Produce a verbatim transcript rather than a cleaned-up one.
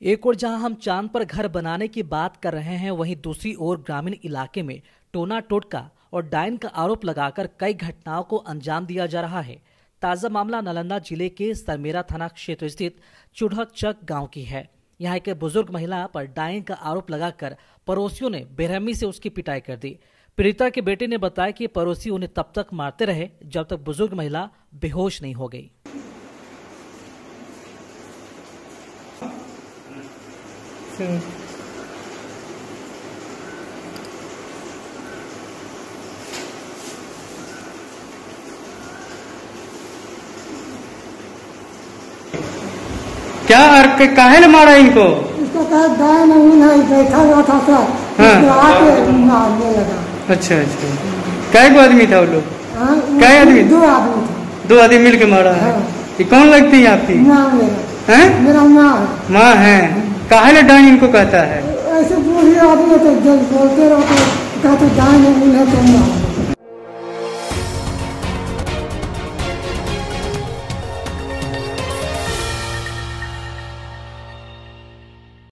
एक और जहां हम चांद पर घर बनाने की बात कर रहे हैं, वहीं दूसरी ओर ग्रामीण इलाके में टोना टोटका और डायन का आरोप लगाकर कई घटनाओं को अंजाम दिया जा रहा है। ताज़ा मामला नालंदा जिले के सरमेरा थाना क्षेत्र स्थित चुढ़कचक गांव की है। यहाँ एक बुजुर्ग महिला पर डायन का आरोप लगाकर पड़ोसियों ने बेरहमी से उसकी पिटाई कर दी। पीड़िता के बेटे ने बताया कि पड़ोसी उन्हें तब तक मारते रहे जब तक बुजुर्ग महिला बेहोश नहीं हो गई। क्या अर्क काहे मारा इनको? इसको कहा दाएं नहीं नहीं बैठा हुआ था सर। हाँ। आके मारने लगा। अच्छा अच्छा, कै गो आदमी था वो लोग? कै आदमी? दो आदमी थे। दो आदमी मिल के मारा है। ये कौन लगती है आपकी? माँ मेरा। हैं? मेरा माँ है। माँ है। काहे ले डायन इनको कहता है? ऐसे बूढ़े आदमी तो जब बोलते रहते कहते डायन है तो मार।